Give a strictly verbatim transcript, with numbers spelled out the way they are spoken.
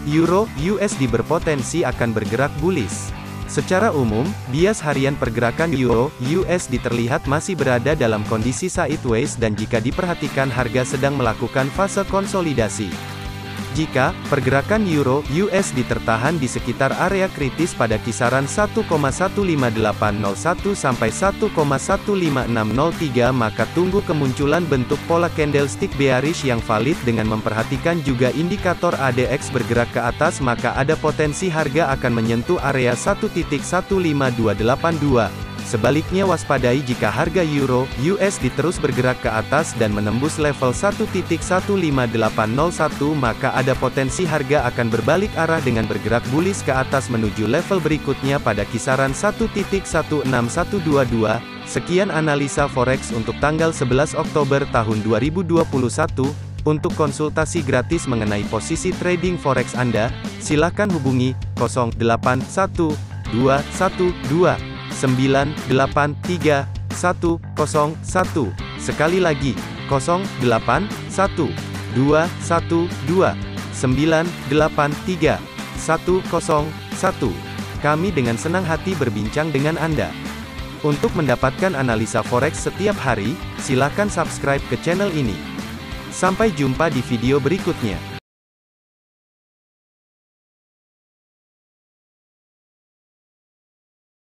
Euro U S D berpotensi akan bergerak bullish. Secara umum, bias harian pergerakan Euro U S D terlihat masih berada dalam kondisi sideways dan jika diperhatikan harga sedang melakukan fase konsolidasi. Jika pergerakan Euro U S D tertahan di sekitar area kritis pada kisaran satu koma satu lima delapan nol satu sampai satu koma satu lima enam nol tiga, maka tunggu kemunculan bentuk pola candlestick bearish yang valid dengan memperhatikan juga indikator A D X bergerak ke atas, maka ada potensi harga akan menyentuh area satu titik satu lima dua delapan dua. Sebaliknya waspadai jika harga Euro U S D terus bergerak ke atas dan menembus level satu titik satu lima delapan nol satu, maka ada potensi harga akan berbalik arah dengan bergerak bullish ke atas menuju level berikutnya pada kisaran satu titik satu enam satu dua dua. Sekian analisa forex untuk tanggal sebelas Oktober tahun dua ribu dua puluh satu. Untuk konsultasi gratis mengenai posisi trading forex Anda, silakan hubungi nol delapan satu dua satu dua sembilan delapan tiga satu nol satu. Sekali lagi, nol delapan satu dua satu dua sembilan delapan tiga satu nol satu. Kami dengan senang hati berbincang dengan Anda. Untuk mendapatkan analisa forex setiap hari, silakan subscribe ke channel ini. Sampai jumpa di video berikutnya.